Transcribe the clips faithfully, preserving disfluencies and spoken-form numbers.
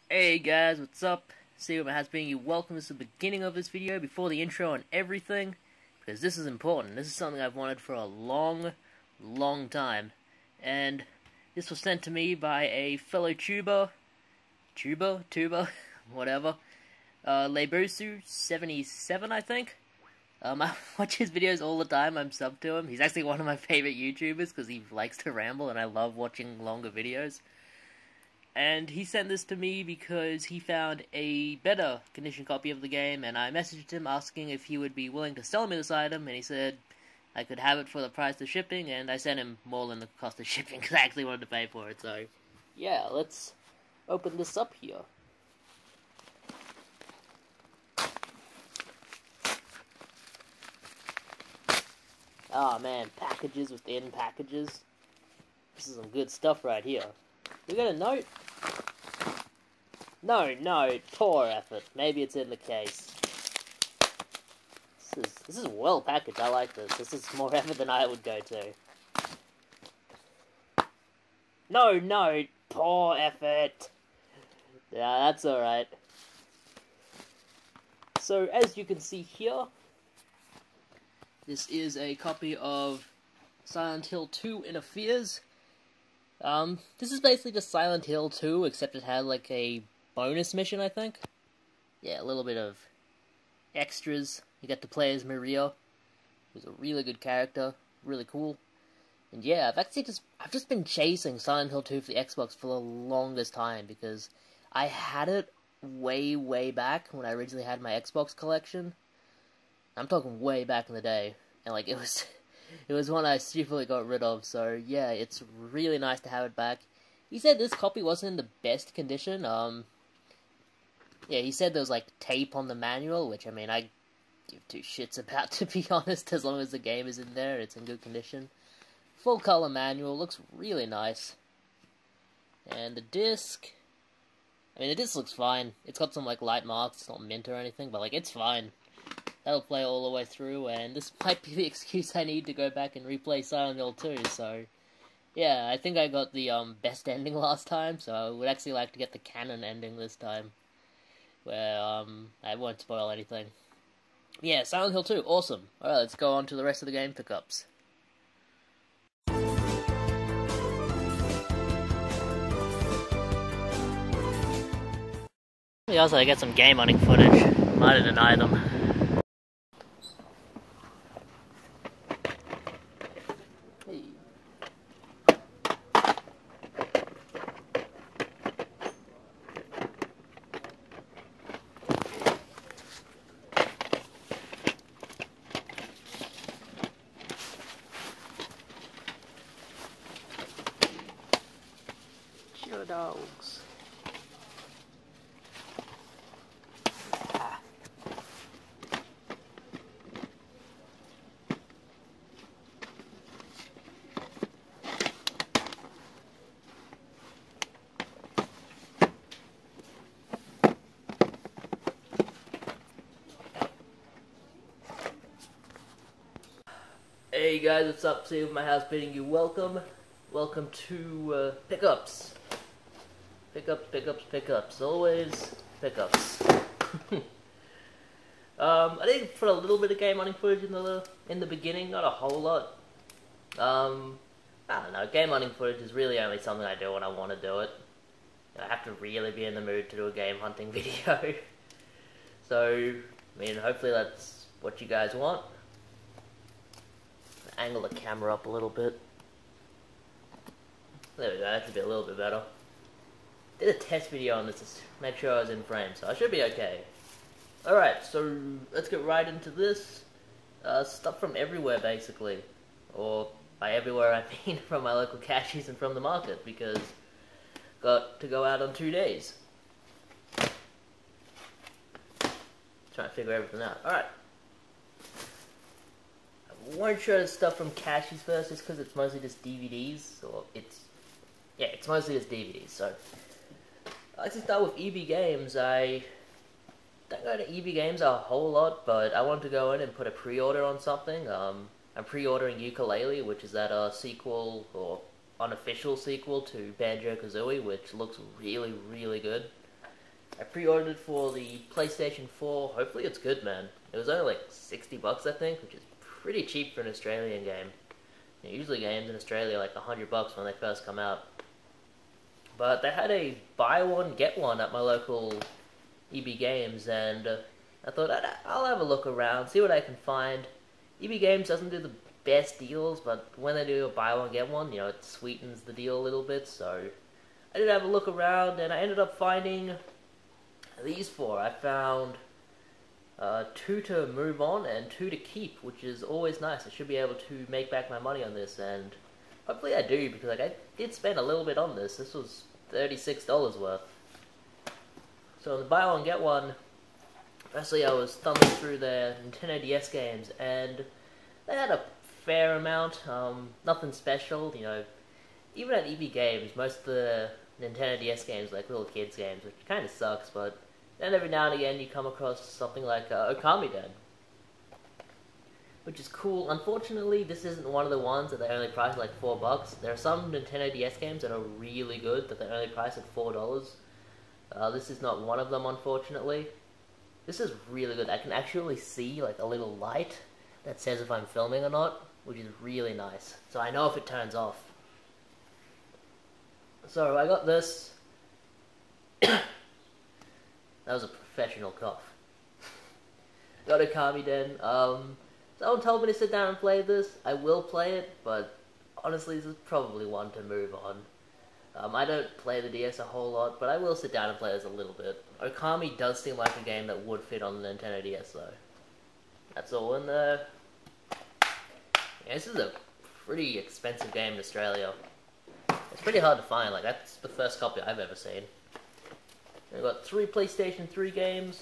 Hey guys, what's up? Sigma has been you. Welcome to the beginning of this video before the intro and everything, because this is important. This is something I've wanted for a long, long time, and this was sent to me by a fellow tuber, tuber, tuber, whatever, uh, Lebusu seventy-seven, I think. Um, I watch his videos all the time. I'm sub to him. He's actually one of my favorite YouTubers because he likes to ramble, and I love watching longer videos. And he sent this to me because he found a better condition copy of the game, and I messaged him asking if he would be willing to sell me this item, and he said I could have it for the price of shipping, and I sent him more than the cost of shipping because I actually wanted to pay for it. So, yeah, let's open this up here. Oh man, packages within packages. This is some good stuff right here. We got a note? No, no, poor effort. Maybe it's in the case. This is this is well packaged. I like this. This is more effort than I would go to. No, no, poor effort. Yeah, that's alright. So, as you can see here, this is a copy of Silent Hill two Inner Fears. Um, this is basically just Silent Hill two, except it had like a bonus mission, I think. Yeah, a little bit of extras. You get to play as Maria, who's a really good character, really cool. And yeah, I've actually just, I've just been chasing Silent Hill two for the Xbox for the longest time, because I had it way, way back when I originally had my Xbox collection. I'm talking way back in the day, and like, it was... It was one I stupidly got rid of, so yeah, it's really nice to have it back. He said this copy wasn't in the best condition. Um, yeah, he said there was like tape on the manual, which I mean, I give two shits about, to be honest, as long as the game is in there, it's in good condition. Full color manual, looks really nice. And the disc, I mean, the disc looks fine. It's got some like light marks, it's not mint or anything, but like, it's fine. That'll play all the way through, and this might be the excuse I need to go back and replay Silent Hill two, so... Yeah, I think I got the um, best ending last time, so I would actually like to get the canon ending this time. Where, um, I won't spoil anything. Yeah, Silent Hill two, awesome. Alright, let's go on to the rest of the game pickups. Also, I get some game hunting footage. Might deny them. Your dogs. Ah. Hey guys, what's up? Steve at my house bidding you welcome. Welcome to uh, pickups. Pickups, pickups, pickups. Always pickups. um, I did put a little bit of game hunting footage in the in the beginning, not a whole lot. Um, I don't know. Game hunting footage is really only something I do when I want to do it. I have to really be in the mood to do a game hunting video. So, I mean, hopefully that's what you guys want. Angle the camera up a little bit. There we go. That should be a little bit better. Did a test video on this to make sure I was in frame, so I should be okay. Alright, so let's get right into this. Uh, stuff from everywhere, basically. Or, by everywhere I mean from my local cashies and from the market, because got to go out on two days. Trying to figure everything out. Alright. I won't show the stuff from cashies first, just because it's mostly just D V Ds, or it's... Yeah, it's mostly just D V Ds, so... I like to start with E B Games. I don't go to E B Games a whole lot, but I want to go in and put a pre-order on something. Um, I'm pre-ordering Yooka-Laylee, which is that uh, sequel, or unofficial sequel to Banjo-Kazooie, which looks really, really good. I pre-ordered it for the PlayStation four. Hopefully it's good, man. It was only like sixty bucks, I think, which is pretty cheap for an Australian game. You know, usually games in Australia are like a hundred bucks when they first come out. But they had a buy one, get one at my local E B Games, and uh, I thought I'd, I'll have a look around, see what I can find. E B Games doesn't do the best deals, but when they do a buy one, get one, you know, it sweetens the deal a little bit, so I did have a look around, and I ended up finding these four. I found uh, two to move on and two to keep, which is always nice. I should be able to make back my money on this, and hopefully I do, because like I did spend a little bit on this. This was thirty-six dollars worth. So the buy one, get one, firstly I was thumbing through their Nintendo D S games, and they had a fair amount, um, nothing special, you know. Even at E B Games, most of the Nintendo D S games like little kids games, which kind of sucks, but then every now and again you come across something like uh, Okami Den, which is cool. Unfortunately, this isn't one of the ones that they only price at like four bucks. There are some Nintendo D S games that are really good that they only price at four dollars. Uh, this is not one of them, unfortunately. This is really good. I can actually see like a little light that says if I'm filming or not, which is really nice. So I know if it turns off. So I got this. That was a professional cough. Got Okami Den. Um, someone told me to sit down and play this. I will play it, but honestly, this is probably one to move on. Um, I don't play the D S a whole lot, but I will sit down and play this a little bit. Okami does seem like a game that would fit on the Nintendo D S, though. That's all in there. Yeah, this is a pretty expensive game in Australia. It's pretty hard to find. Like, that's the first copy I've ever seen. I've got three PlayStation three games.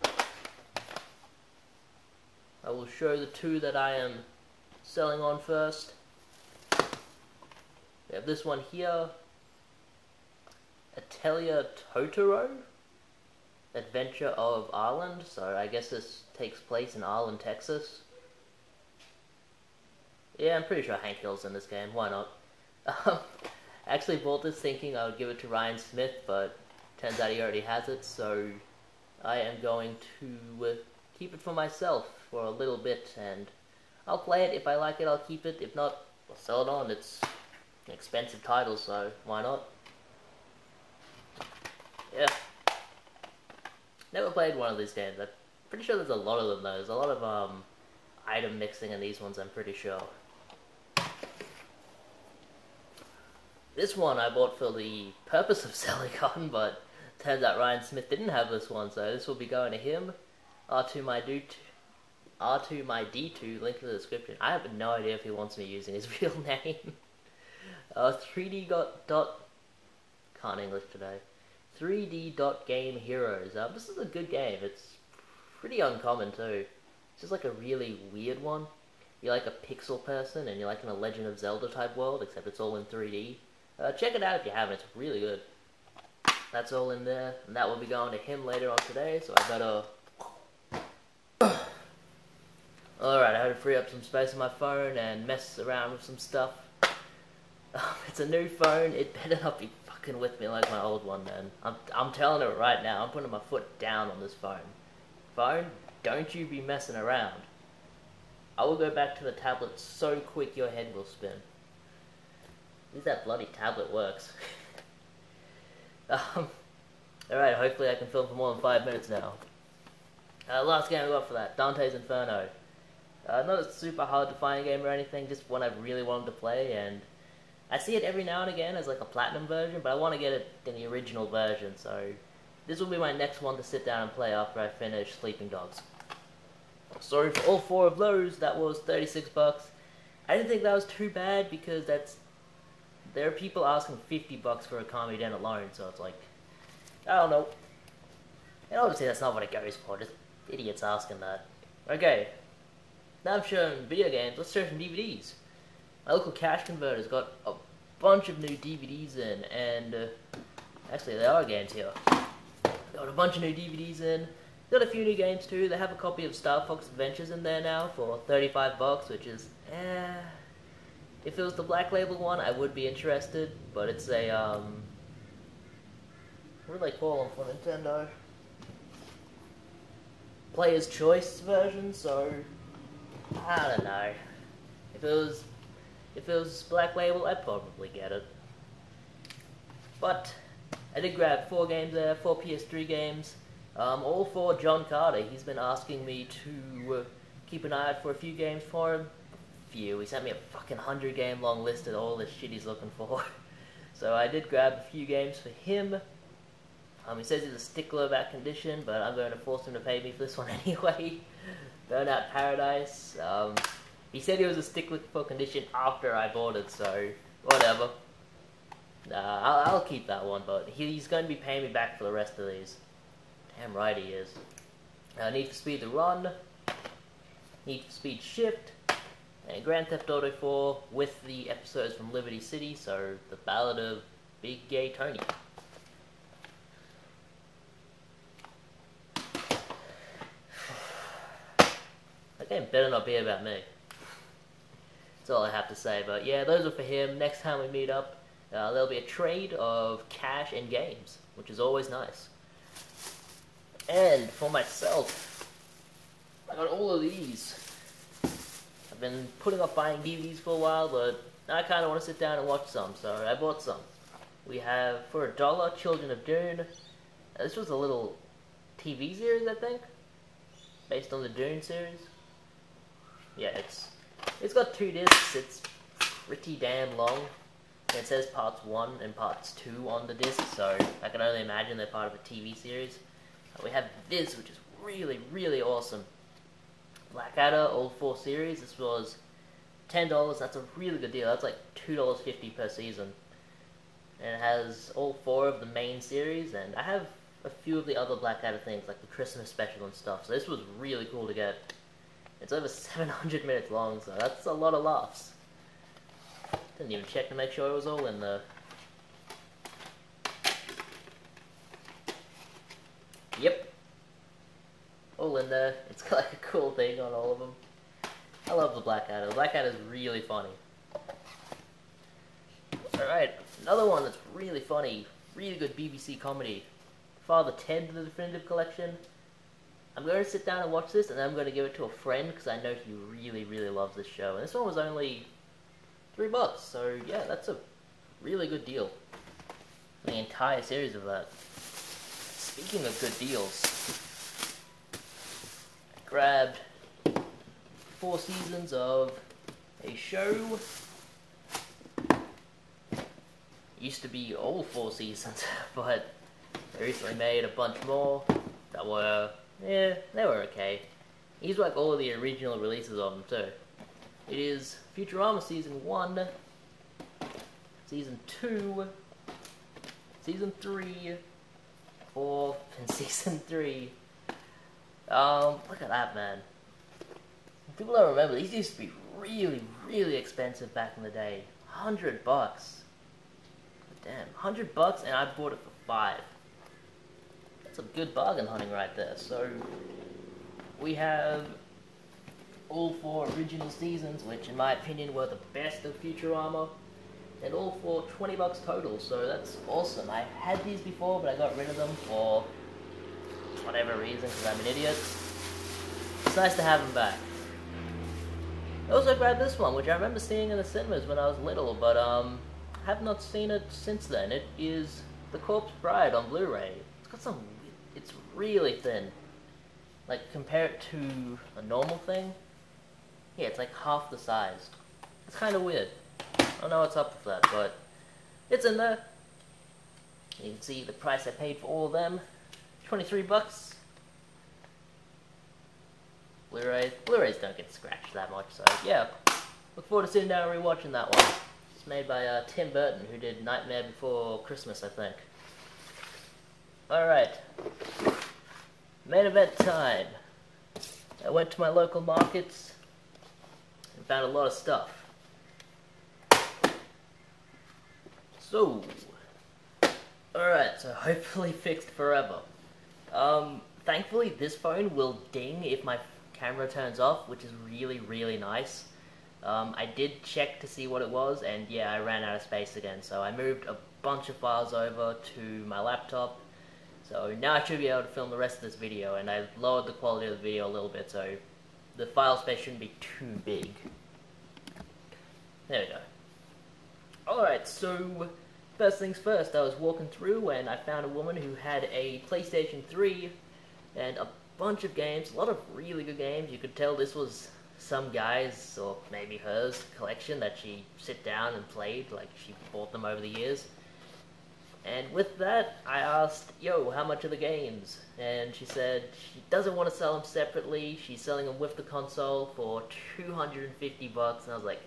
I will show the two that I am selling on first. We have this one here. Atelier Totoro, Adventure of Arland. So I guess this takes place in Arland, Texas. Yeah, I'm pretty sure Hank Hill's in this game. Why not? Um, I actually bought this thinking I would give it to Ryan Smith, but turns out he already has it, so I am going to uh, keep it for myself for a little bit, and I'll play it. If I like it, I'll keep it. If not, I'll sell it on. It's an expensive title, so why not? Yeah. Never played one of these games. I'm pretty sure there's a lot of them, though. There's a lot of um, item mixing in these ones, I'm pretty sure. This one I bought for the purpose of selling on, but turns out Ryan Smith didn't have this one, so this will be going to him. R two my D two, R two my D two, link in the description. I have no idea if he wants me using his real name. uh, three D dot, dot, can't English today. three D dot Game Heroes. Uh, this is a good game. It's pretty uncommon too. It's just like a really weird one. You're like a pixel person and you're like in a Legend of Zelda type world, except it's all in three D. Uh, check it out if you haven't, it's really good. That's all in there, and that will be going to him later on today, so I better... Alright, I had to free up some space on my phone and mess around with some stuff. It's a new phone, it better not be fucking with me like my old one, man. I'm, I'm telling it right now, I'm putting my foot down on this phone. Phone, don't you be messing around. I will go back to the tablet so quick your head will spin. At least that bloody tablet works. um, Alright, hopefully I can film for more than five minutes now. Uh, last game I got for that, Dante's Inferno. Uh, not a super hard to find game or anything, just one I've really wanted to play, and I see it every now and again as like a platinum version, but I want to get it in the original version, so this will be my next one to sit down and play after I finish Sleeping Dogs. Sorry for all four of those, that was thirty-six bucks. I didn't think that was too bad because that's... There are people asking fifty bucks for Okami Den alone, so it's like... I don't know. And obviously that's not what it goes for, just idiots asking that. Okay. Now I've shown video games, let's show some D V Ds. My local cash converter's got a bunch of new D V Ds in, and... Uh, actually, there are games here. Got a bunch of new D V Ds in. Got a few new games too. They have a copy of Star Fox Adventures in there now for thirty-five bucks, which is, eh... If it was the Black Label one, I would be interested, but it's a, um... what do they call them for Nintendo? player's choice version, so I don't know. If it was if it was Black Label, I'd probably get it. But I did grab four games there, four P S three games, um, all for John Carter. He's been asking me to uh, keep an eye out for a few games for him. Few. He sent me a fucking hundred game long list of all the shit he's looking for. So I did grab a few games for him. Um, he says he's a stickler about condition, but I'm going to force him to pay me for this one anyway. Burnout Paradise. Um, he said he was a stickler for condition after I bought it, so whatever. Nah, I'll, I'll keep that one, but he's going to be paying me back for the rest of these. Damn right he is. Uh, Need for Speed The Run, Need for Speed Shift, and Grand Theft Auto four with the episodes from Liberty City, so the Ballad of Big Gay Tony. That game better not be about me. That's all I have to say, but yeah, those are for him. Next time we meet up, uh, there'll be a trade of cash and games, which is always nice. And for myself, I got all of these. I've been putting off buying D V Ds for a while, but I kind of want to sit down and watch some, so I bought some. We have, for a dollar, Children of Dune. Uh, this was a little T V series, I think, based on the Dune series. Yeah, it's it's got two discs. It's pretty damn long. And it says parts one and parts two on the disc, so I can only imagine they're part of a T V series. Uh, we have this, which is really, really awesome. Blackadder, all four series. This was ten dollars. That's a really good deal. That's like two dollars fifty per season. And it has all four of the main series, and I have a few of the other Blackadder things, like the Christmas special and stuff. So this was really cool to get. It's over seven hundred minutes long, so that's a lot of laughs. Didn't even check to make sure it was all in there. Yep. All in there. It's got like a cool thing on all of them. I love the Blackadder. The Blackadder is really funny. Alright, another one that's really funny. Really good B B C comedy. Father Ted, The Definitive Collection. I'm going to sit down and watch this, and then I'm going to give it to a friend, because I know he really, really loves this show. And this one was only three bucks, so yeah, that's a really good deal. The entire series of that. Speaking of good deals, I grabbed four seasons of a show. It used to be all four seasons, but they recently made a bunch more that were, yeah, they were okay. These were like all of the original releases of them too. It is Futurama Season one, Season two, Season three, four, and Season three. Um, look at that, man. People don't remember, these used to be really, really expensive back in the day. Hundred bucks. Damn, hundred bucks, and I bought it for five. That's a good bargain hunting right there. So, we have all four original seasons, which in my opinion were the best of Futurama, and all for twenty bucks total, so that's awesome. I had these before, but I got rid of them for whatever reason, because I'm an idiot. It's nice to have them back. I also grabbed this one, which I remember seeing in the cinemas when I was little, but um, I have not seen it since then. It is The Corpse Bride on Blu-ray. It's got some, it's really thin. Like, compare it to a normal thing, yeah, it's like half the size. It's kind of weird. I don't know what's up with that, but it's in there. You can see the price I paid for all of them. twenty-three bucks. Blu-ray. Blu-rays don't get scratched that much, so yeah. Look forward to sitting down and rewatching that one. It's made by uh, Tim Burton, who did Nightmare Before Christmas, I think. Alright. Main event time. I went to my local markets and found a lot of stuff. So, alright, so hopefully fixed forever. Um, thankfully this phone will ding if my camera turns off, which is really, really nice. Um, I did check to see what it was, and yeah, I ran out of space again, so I moved a bunch of files over to my laptop. So now I should be able to film the rest of this video, and I lowered the quality of the video a little bit, so the file space shouldn't be too big. There we go. Alright, so first things first, I was walking through and I found a woman who had a PlayStation three and a bunch of games, a lot of really good games. You could tell this was some guy's, or maybe hers, collection that she sit down and played, like she bought them over the years. And with that, I asked, yo, how much are the games? And she said she doesn't want to sell them separately, she's selling them with the console for two hundred fifty bucks, and I was like,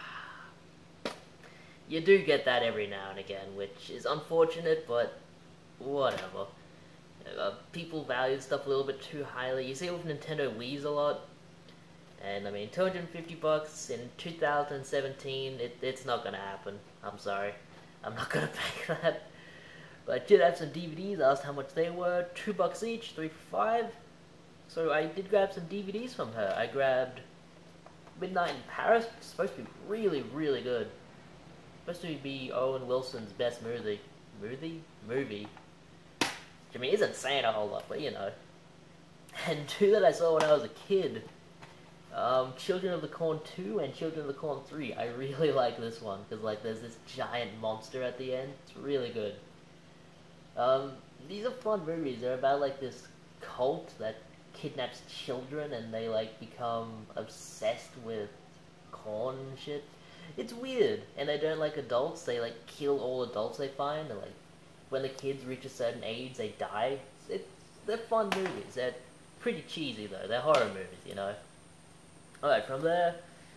ah. You do get that every now and again, which is unfortunate, but whatever. Uh, people value stuff a little bit too highly. You see it with Nintendo Wii's a lot. And I mean, two hundred fifty bucks in two thousand seventeen, it, it's not gonna happen. I'm sorry. I'm not gonna pay that. But I did have some D V Ds, I asked how much they were, two bucks each, three for five. So I did grab some D V Ds from her. I grabbed Midnight in Paris, which is supposed to be really, really good. Supposed to be Owen Wilson's best movie. Movie? Movie. Which, I mean, isn't saying a whole lot, but you know. And two that I saw when I was a kid. Um, Children of the Corn two and Children of the Corn three. I really like this one, because like there's this giant monster at the end. It's really good. Um, these are fun movies. They're about like this cult that kidnaps children and they like become obsessed with corn and shit. It's weird, and they don't like adults. They like kill all adults they find. And like when the kids reach a certain age, they die. It's, they're fun movies. They're pretty cheesy though. They're horror movies, you know. Alright, from there,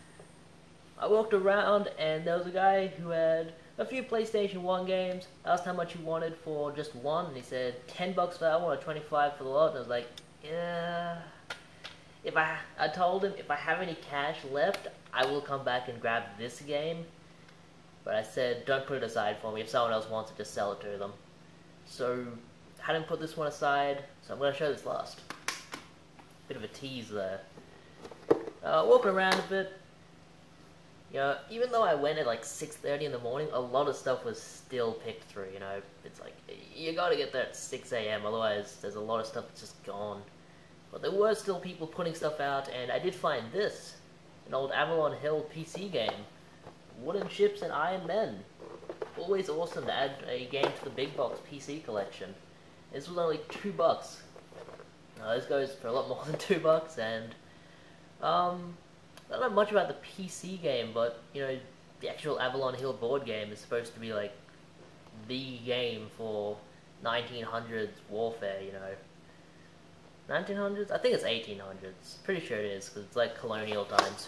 I walked around and there was a guy who had a few PlayStation one games. I asked how much he wanted for just one, and he said ten bucks for that one or twenty-five for the lot. And I was like, yeah. If I, I told him if I have any cash left, I will come back and grab this game. But I said, don't put it aside for me. If someone else wants it, just sell it to them. So, I hadn't put this one aside, so I'm going to show this last. Bit of a tease there. Uh, walking around a bit. You know, even though I went at like six thirty in the morning, a lot of stuff was still picked through, you know. It's like, you gotta get there at six A M, otherwise there's a lot of stuff that's just gone. But there were still people putting stuff out, and I did find this. An old Avalon Hill P C game. Wooden Ships and Iron Men. Always awesome to add a game to the big box P C collection. This was only two bucks. Uh, this goes for a lot more than two bucks, and um, I don't know much about the P C game, but you know, the actual Avalon Hill board game is supposed to be like the game for nineteen hundreds warfare. You know, nineteen hundreds? I think it's eighteen hundreds. Pretty sure it is because it's like colonial times.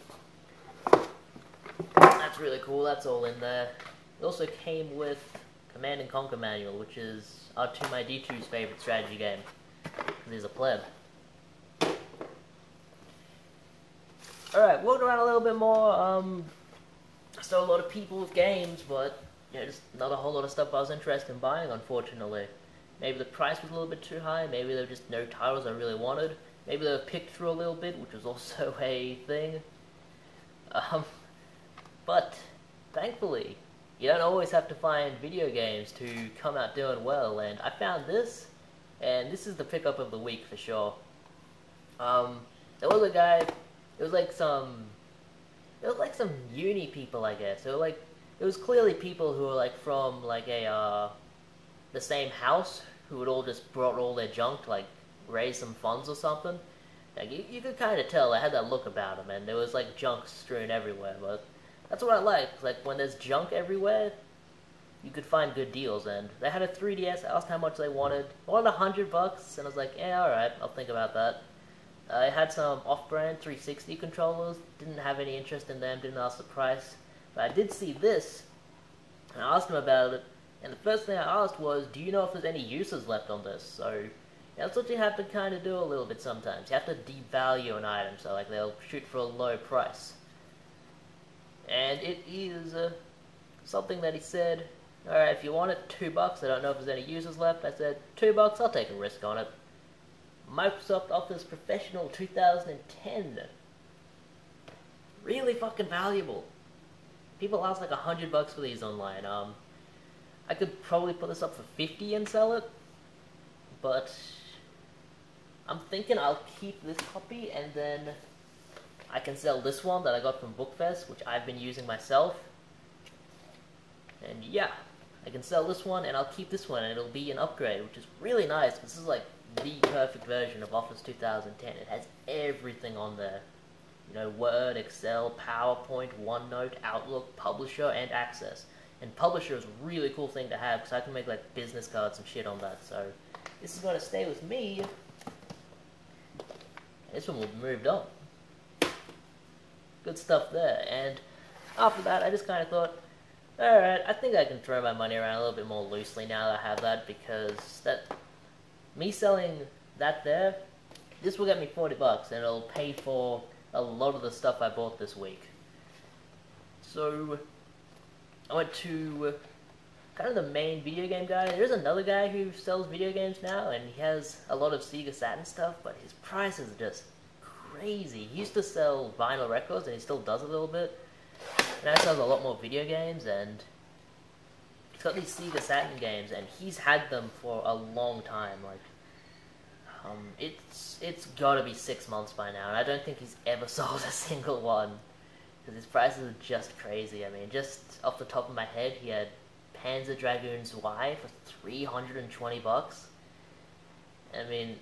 That's really cool. That's all in there. It also came with Command and Conquer Manual, which is R two My D two's favorite strategy game. He's a pleb. Alright, walking around a little bit more. Um, I saw a lot of people with games, but yeah, just not a whole lot of stuff I was interested in buying, unfortunately. Maybe the price was a little bit too high. Maybe there were just no titles I really wanted. Maybe they were picked through a little bit, which was also a thing. Um, but thankfully, you don't always have to find video games to come out doing well, and I found this, and this is the pickup of the week for sure. Um, there was a guy, it was like some, it was like some uni people, I guess. It was like, it was clearly people who were like from like a, uh, the same house, who had all just brought all their junk to like raise some funds or something. Like, you, you could kind of tell, I had that look about them, and there was like junk strewn everywhere, but that's what I like. Like, when there's junk everywhere, you could find good deals, and they had a three D S. I asked how much they wanted. I wanted a hundred bucks, and I was like, yeah, alright, I'll think about that. I had some off-brand three sixty controllers, didn't have any interest in them, didn't ask the price, but I did see this, and I asked them about it, and the first thing I asked was, do you know if there's any uses left on this? So, yeah, that's what you have to kind of do a little bit sometimes. You have to devalue an item, so like they'll shoot for a low price. And it is uh, something that he said, alright, if you want it, two bucks, I don't know if there's any users left. I said, two bucks, I'll take a risk on it. Microsoft Office Professional two thousand ten. Really fucking valuable. People ask like a hundred bucks for these online. Um, I could probably put this up for fifty and sell it. but I'm thinking I'll keep this copy and then I can sell this one that I got from Bookfest, which I've been using myself. And yeah, I can sell this one and I'll keep this one and it'll be an upgrade, which is really nice. This is like the perfect version of Office two thousand ten. It has everything on there. You know, Word, Excel, PowerPoint, OneNote, Outlook, Publisher, and Access. And Publisher is a really cool thing to have because I can make like business cards and shit on that. So this is going to stay with me. This one will be moved on. Good stuff there. And after that, I just kind of thought, alright, I think I can throw my money around a little bit more loosely now that I have that, because that me selling that there, this will get me forty bucks, and it'll pay for a lot of the stuff I bought this week. So I went to kind of the main video game guy. There's another guy who sells video games now, and he has a lot of Sega Saturn stuff, but his prices are just crazy. He used to sell vinyl records, and he still does a little bit. Now he sells a lot more video games, and he's got these Sega Saturn games, and he's had them for a long time. Like, um, it's it's got to be six months by now, and I don't think he's ever sold a single one. Because his prices are just crazy. I mean, just off the top of my head, he had Panzer Dragoons Y for three hundred twenty bucks. I mean,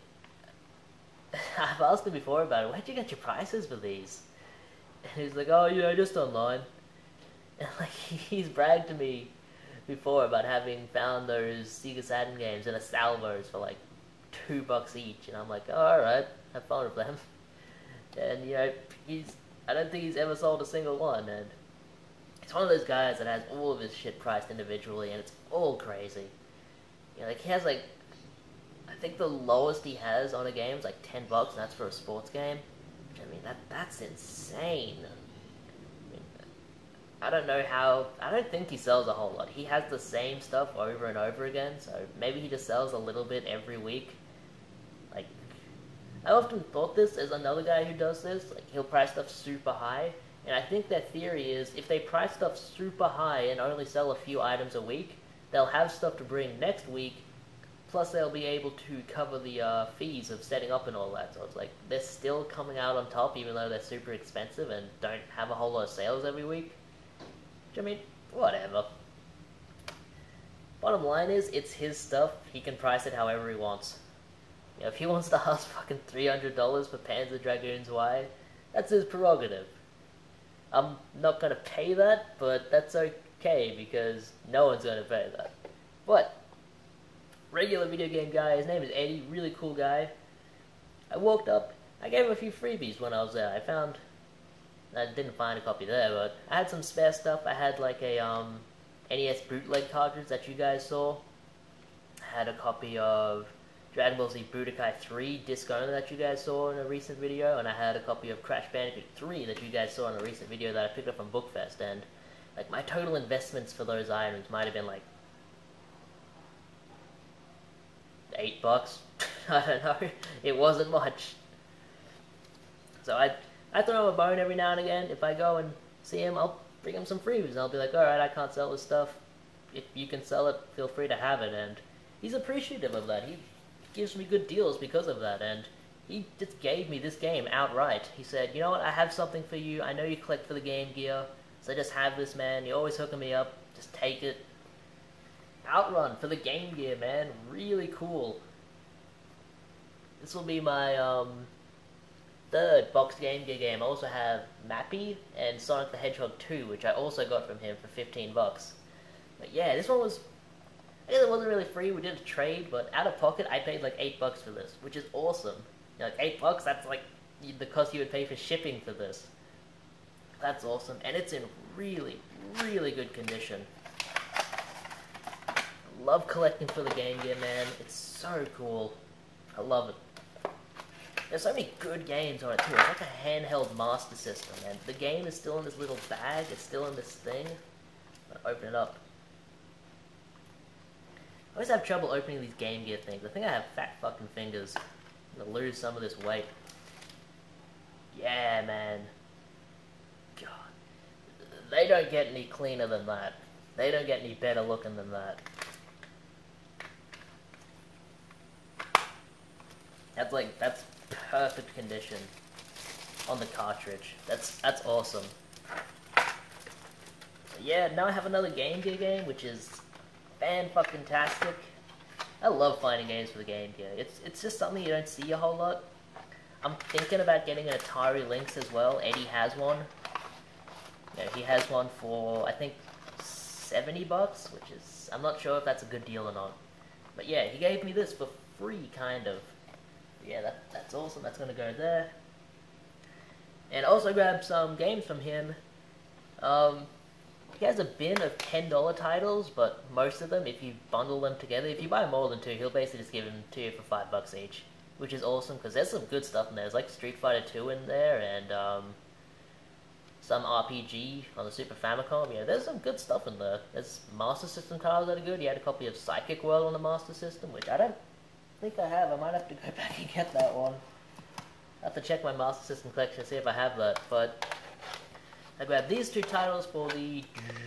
I've asked him before about it. Where'd you get your prices for these? And he's like, oh, yeah, just online. And like, he's bragged to me before about having found those Sega Saturn games in a Salvos for like two bucks each. And I'm like, oh, alright, have fun with them. And, you know, he's, I don't think he's ever sold a single one. And he's one of those guys that has all of his shit priced individually, and it's all crazy. You know, like, he has like, I think the lowest he has on a game is like ten bucks, and that's for a sports game. Which, I mean, that that's insane. I mean, I don't know how, I don't think he sells a whole lot. He has the same stuff over and over again, so maybe he just sells a little bit every week. Like, I often thought this as another guy who does this, like, he'll price stuff super high, and I think their theory is, if they price stuff super high and only sell a few items a week, they'll have stuff to bring next week, plus they'll be able to cover the uh, fees of setting up and all that. So it's like, they're still coming out on top even though they're super expensive and don't have a whole lot of sales every week. Which, I mean, whatever. Bottom line is, it's his stuff. He can price it however he wants. You know, if he wants to ask fucking three hundred dollars for Panzer Dragoons Y, that's his prerogative. I'm not gonna pay that, but that's okay, because no one's gonna pay that. But regular video game guy, his name is Eddie, really cool guy. I walked up, I gave him a few freebies when I was there. I found, I didn't find a copy there, but I had some spare stuff. I had like a um, N E S bootleg cartridge that you guys saw. I had a copy of Dragon Ball Z Budokai three disc only that you guys saw in a recent video, and I had a copy of Crash Bandicoot three that you guys saw in a recent video that I picked up from Bookfest, and like my total investments for those items might have been like eight bucks. I don't know. It wasn't much. So I I throw him a bone every now and again. If I go and see him, I'll bring him some freebies. I'll be like, alright, I can't sell this stuff. If you can sell it, feel free to have it. And he's appreciative of that. He gives me good deals because of that. And he just gave me this game outright. He said, you know what, I have something for you. I know you collect for the Game Gear, so just have this, man. You're always hooking me up. Just take it. Outrun for the Game Gear, man. Really cool. This will be my um, third boxed Game Gear game. I also have Mappy and Sonic the Hedgehog two, which I also got from him for fifteen bucks. But yeah, this one was, I guess it wasn't really free. We did a trade, but out of pocket, I paid like eight bucks for this, which is awesome. You know, like eight bucks, that's like the cost you would pay for shipping for this. That's awesome, and it's in really, really good condition. I love collecting for the Game Gear, man. It's so cool. I love it. There's so many good games on it too. It's like a handheld master system, and the game is still in this little bag. It's still in this thing. I'm gonna open it up. I always have trouble opening these Game Gear things. I think I have fat fucking fingers. I'm gonna lose some of this weight. Yeah, man. God. They don't get any cleaner than that. They don't get any better looking than that. That's like, that's perfect condition on the cartridge. That's, that's awesome. Yeah, now I have another Game Gear game, which is fan-fucking-tastic. I love finding games for the Game Gear. It's it's just something you don't see a whole lot. I'm thinking about getting an Atari Lynx as well. Eddie has one. Yeah, he has one for, I think, seventy bucks, which is, I'm not sure if that's a good deal or not. But yeah, he gave me this for free, kind of. Yeah, that, that's awesome. That's going to go there. And also grabbed some games from him. Um... He has a bin of ten dollar titles, but most of them, if you bundle them together, if you buy more than two, he'll basically just give them to you for five bucks each, which is awesome, because there's some good stuff in there. There's like Street Fighter two in there, and um, some R P G on the Super Famicom. Yeah, there's some good stuff in there. There's Master System titles that are good. He had a copy of Psychic World on the Master System, which I don't think I have. I might have to go back and get that one. I have to check my Master System collection to see if I have that, but I grabbed these two titles for the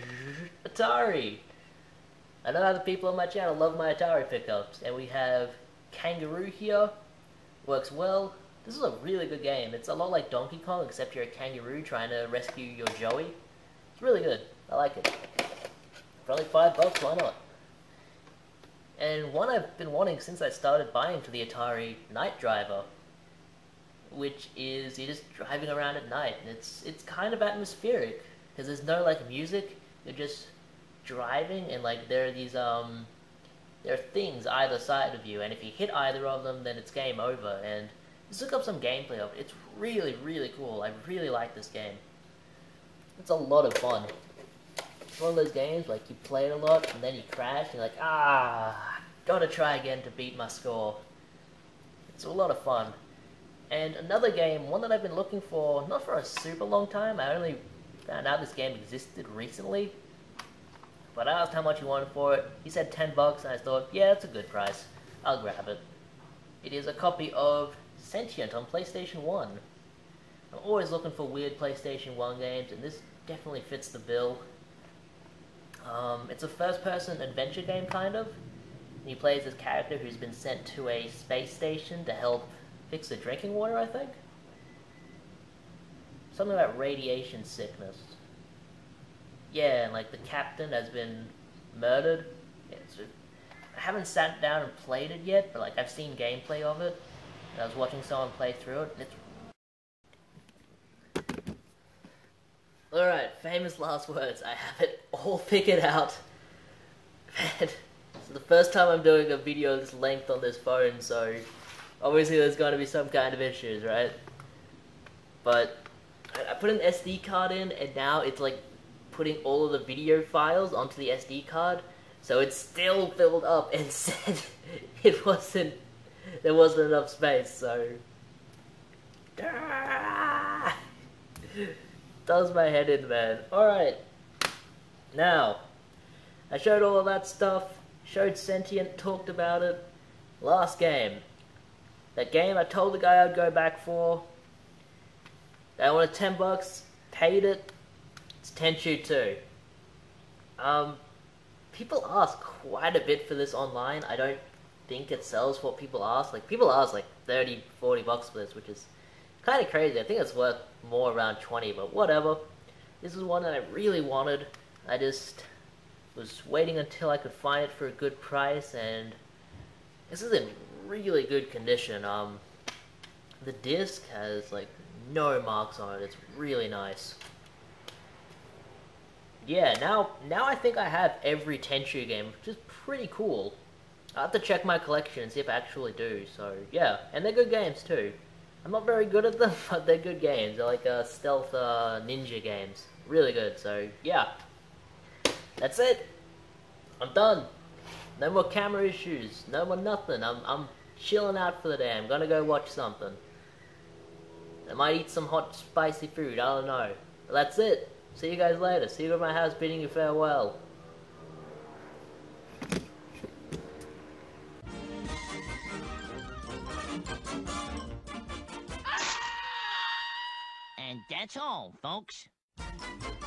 Atari. I know other people on my channel love my Atari pickups, and we have Kangaroo here. Works well. This is a really good game. It's a lot like Donkey Kong, except you're a kangaroo trying to rescue your Joey. It's really good. I like it. For only five bucks, why not? And one I've been wanting since I started buying for the Atari, Night Driver, which is you're just driving around at night, and it's it's kind of atmospheric because there's no like music. You're just driving, and like there are these um there are things either side of you, and if you hit either of them, then it's game over. And just look up some gameplay of it. It's really really cool. I really like this game. It's a lot of fun. It's one of those games like you play it a lot, and then you crash, and you're like, ah, gotta try again to beat my score. It's a lot of fun. And another game, one that I've been looking for, not for a super long time. I only found out this game existed recently. But I asked how much he wanted for it. He said ten bucks, and I thought, yeah, that's a good price. I'll grab it. It is a copy of Sentient on PlayStation one. I'm always looking for weird PlayStation one games, and this definitely fits the bill. Um, it's a first-person adventure game, kind of. And you play as this character who's been sent to a space station to help fix the drinking water, I think? Something about radiation sickness. Yeah, and like the captain has been murdered. Yeah, it's a, I haven't sat down and played it yet, but like I've seen gameplay of it. And I was watching someone play through it. And it's... Alright, famous last words. I have it all figured out. Man, it's the first time I'm doing a video this length on this phone, so obviously there's going to be some kind of issues, right? But I put an S D card in, and now it's like putting all of the video files onto the S D card, so it's still filled up and said it wasn't, there wasn't enough space, so... Does my head in, man. Alright. Now, I showed all of that stuff, showed Sentient, talked about it. Last game. That game I told the guy I'd go back for. I wanted ten bucks, paid it. It's Tenchu two. Um, people ask quite a bit for this online. I don't think it sells for what people ask. Like, people ask like thirty, forty bucks for this, which is kind of crazy. I think it's worth more around twenty, but whatever. This is one that I really wanted. I just was waiting until I could find it for a good price, and this is in really good condition. Um, the disc has like no marks on it. It's really nice. Yeah, now now I think I have every Tenchu game, which is pretty cool. I have to check my collection and see if I actually do. So yeah, and they're good games too. I'm not very good at them, but they're good games. They're like uh, stealth uh, ninja games. Really good. So yeah, that's it. I'm done. No more camera issues. No more nothing. I'm I'm chilling out for the day. I'm gonna go watch something. I might eat some hot spicy food. I don't know. But that's it. See you guys later. See you at my house bidding you farewell. And that's all, folks.